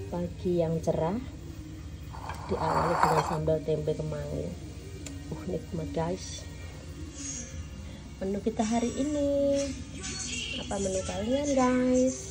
Pagi yang cerah diawali dengan sambal tempe kemangi. Nikmat guys. Menu kita hari ini. Apa menu kalian guys?